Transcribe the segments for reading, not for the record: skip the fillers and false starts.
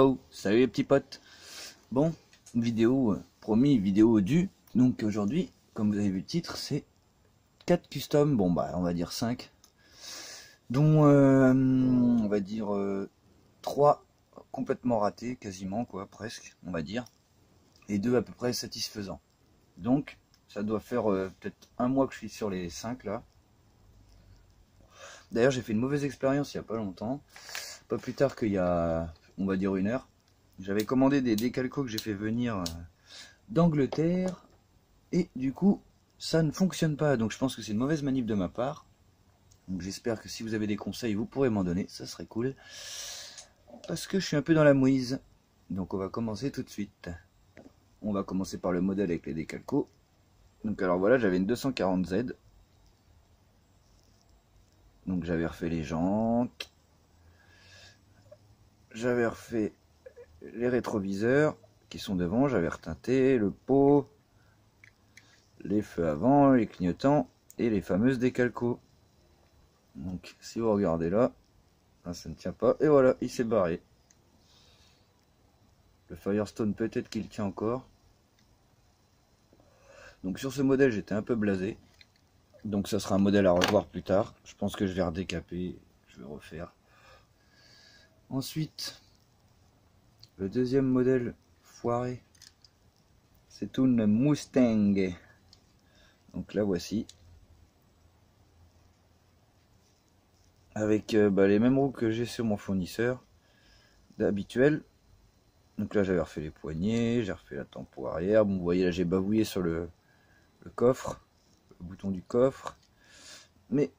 Yo, salut les petits potes. Bon, vidéo, promis, vidéo du. Donc aujourd'hui, comme vous avez vu le titre, c'est 4 customs, bon bah on va dire 5. Dont on va dire 3 complètement ratés, quasiment quoi, presque, on va dire. Et 2 à peu près satisfaisants. Donc ça doit faire peut-être un mois que je suis sur les 5 là. D'ailleurs j'ai fait une mauvaise expérience il n'y a pas longtemps. Pas plus tard qu'il y a, on va dire, 1 heure. J'avais commandé des décalcos que j'ai fait venir d'Angleterre. Et du coup, ça ne fonctionne pas. Donc je pense que c'est une mauvaise manip de ma part. Donc j'espère que si vous avez des conseils, vous pourrez m'en donner. Ça serait cool. Parce que je suis un peu dans la mouise. Donc on va commencer tout de suite. On va commencer par le modèle avec les décalcos. Donc alors voilà, j'avais une 240Z. Donc j'avais refait les jantes. J'avais refait les rétroviseurs qui sont devant, j'avais reteinté le pot, les feux avant, les clignotants et les fameuses décalcos. Donc si vous regardez là, ça ne tient pas, et voilà, il s'est barré. Le Firestone peut-être qu'il tient encore. Donc sur ce modèle j'étais un peu blasé, donc ça sera un modèle à revoir plus tard. Je pense que je vais redécaper, je vais refaire. Ensuite, le deuxième modèle foiré, c'est une Mustang. Donc la voici. Avec les mêmes roues que j'ai sur mon fournisseur d'habituel. Donc là j'avais refait les poignées, j'ai refait la tempo arrière. Bon, vous voyez là j'ai bavouillé sur le coffre, le bouton du coffre. Mais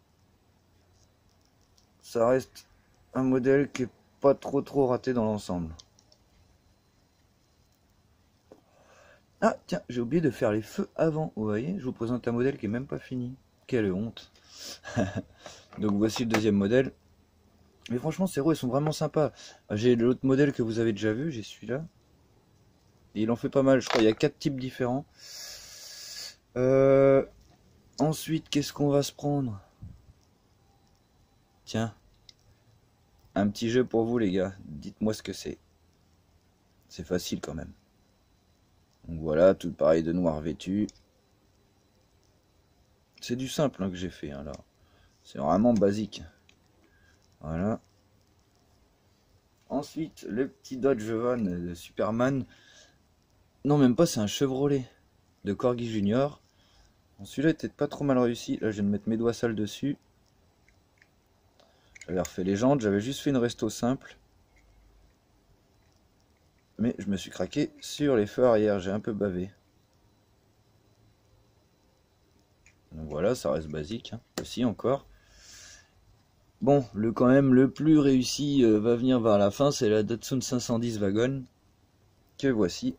ça reste un modèle qui est pas trop raté dans l'ensemble. Ah tiens, j'ai oublié de faire les feux avant, vous voyez, je vous présente un modèle qui est même pas fini. Quelle honte. Donc voici le deuxième modèle. Mais franchement ces roues elles sont vraiment sympas. J'ai l'autre modèle que vous avez déjà vu, j'ai celui-là. Et il en fait pas mal, je crois il y a 4 types différents. Ensuite, qu'est-ce qu'on va se prendre? Tiens, un petit jeu pour vous les gars, dites-moi ce que c'est. C'est facile quand même. Donc voilà, tout pareil de noir vêtu. C'est du simple hein, que j'ai fait hein, là. C'est vraiment basique. Voilà. Ensuite, le petit Dodge Van de Superman. Non, même pas, c'est un Chevrolet de Corgi Junior. Bon, celui-là était pas trop mal réussi. Là, je viens de mettre mes doigts sales dessus. J'avais refait les jantes, j'avais juste fait une resto simple. Mais je me suis craqué sur les feux arrière, j'ai un peu bavé. Donc voilà, ça reste basique, hein, aussi encore. Bon, quand même, le plus réussi va venir vers la fin, c'est la Datsun 510 Wagon, que voici.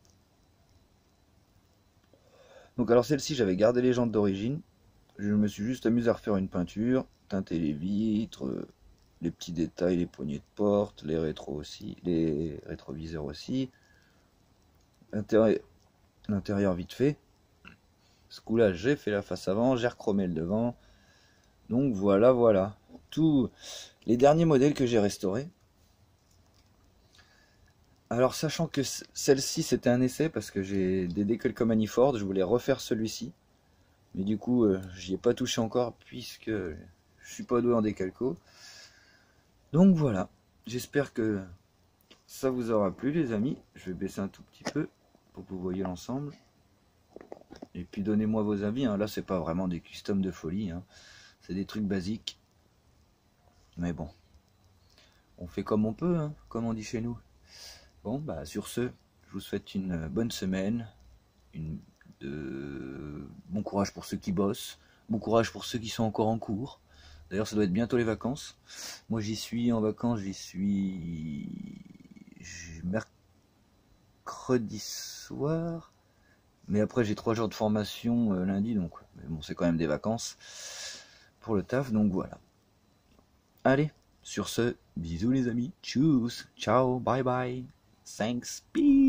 Donc alors celle-ci, j'avais gardé les jantes d'origine. Je me suis juste amusé à refaire une peinture, teinter les vitres, les petits détails, les poignées de porte, les rétros aussi, les rétroviseurs aussi. L'intérieur vite fait. Ce coup-là, j'ai fait la face avant, j'ai rechromé le devant. Donc voilà. Tous les derniers modèles que j'ai restaurés. Alors sachant que celle-ci c'était un essai parce que j'ai des décalcos Manifold, je voulais refaire celui-ci. Mais du coup, j'y ai pas touché encore puisque je suis pas doué en décalco. Donc voilà, j'espère que ça vous aura plu les amis. Je vais baisser un tout petit peu pour que vous voyez l'ensemble. Et puis donnez-moi vos avis, hein. Là c'est pas vraiment des customs de folie, hein. C'est des trucs basiques. Mais bon, on fait comme on peut, hein, comme on dit chez nous. Bon, bah sur ce, je vous souhaite une bonne semaine. Bon courage pour ceux qui bossent. Bon courage pour ceux qui sont encore en cours. D'ailleurs, ça doit être bientôt les vacances. Moi, j'y suis en vacances, j'y suis mercredi soir. Mais après, j'ai 3 jours de formation lundi, donc mais bon, c'est quand même des vacances pour le taf, donc voilà. Allez, sur ce, bisous les amis, tchuss, ciao, bye bye, thanks, peace.